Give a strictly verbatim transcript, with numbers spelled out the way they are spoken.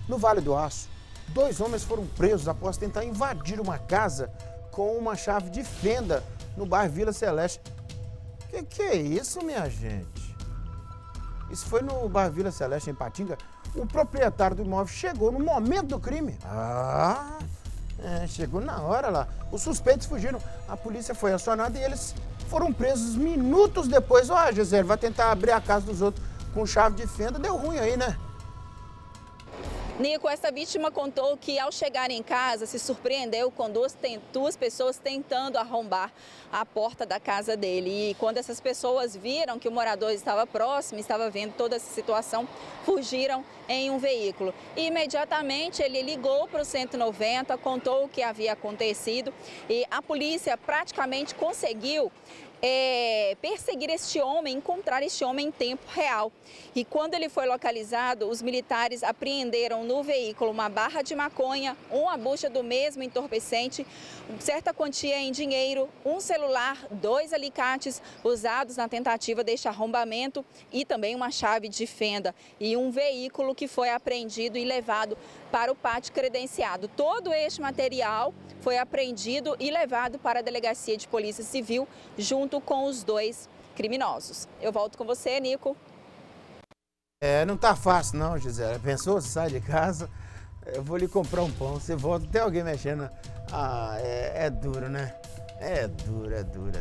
No Vale do Aço, dois homens foram presos após tentar invadir uma casa com uma chave de fenda no bairro Vila Celeste. Que que é isso, minha gente? Isso foi no bairro Vila Celeste, em Patinga. O proprietário do imóvel chegou no momento do crime. Ah, é, chegou na hora lá. Os suspeitos fugiram. A polícia foi acionada e eles foram presos minutos depois. Ó, Gisele, vai tentar abrir a casa dos outros com chave de fenda. Deu ruim aí, né? Nico, essa vítima contou que ao chegar em casa se surpreendeu com duas, duas pessoas tentando arrombar a porta da casa dele. E quando essas pessoas viram que o morador estava próximo, estava vendo toda essa situação, fugiram em um veículo. E imediatamente ele ligou para o cento e noventa, contou o que havia acontecido e a polícia praticamente conseguiu É, perseguir este homem, encontrar este homem em tempo real. E quando ele foi localizado, os militares apreenderam no veículo uma barra de maconha, uma bucha do mesmo entorpecente, certa quantia em dinheiro, um celular, dois alicates usados na tentativa deste arrombamento e também uma chave de fenda e um veículo que foi apreendido e levado para o pátio credenciado. Todo este material foi apreendido e levado para a Delegacia de Polícia Civil junto com os dois criminosos. Eu volto com você, Nico. É, não tá fácil não, Gisele. Pensou, você sai de casa, eu vou lhe comprar um pão, você volta, tem alguém mexendo. Ah, é, é duro, né? É duro, é duro.